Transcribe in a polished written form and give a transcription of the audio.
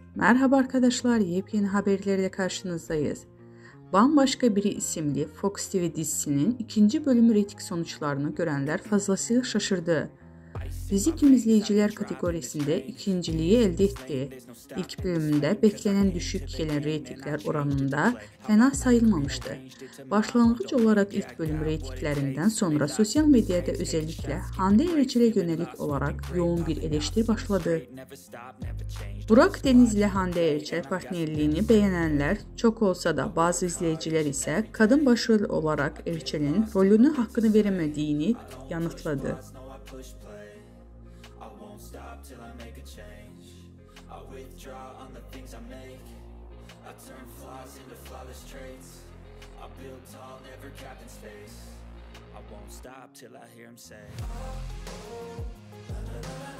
Merhaba arkadaşlar, yepyeni haberlerle karşınızdayız. Bambaşka Biri isimli Fox TV dizisinin ikinci bölümü reyting sonuçlarını görenler fazlasıyla şaşırdı. Dizi tüm izleyiciler kategorisinde ikinciliği elde etti. İlk bölümünde beklenen düşük gelen reytingler oranında fena sayılmamıştı. Başlangıç olarak ilk bölüm reytinglerinden sonra sosyal medyada özellikle Hande Erçel'e yönelik olarak yoğun bir eleştiri başladı. Burak Deniz ile Hande Erçel partnerliğini beğenenler çok olsa da bazı izleyiciler ise kadın başrol olarak Erçel'in rolünü hakkını veremediğini yanıtladı. I won't stop till I hear him say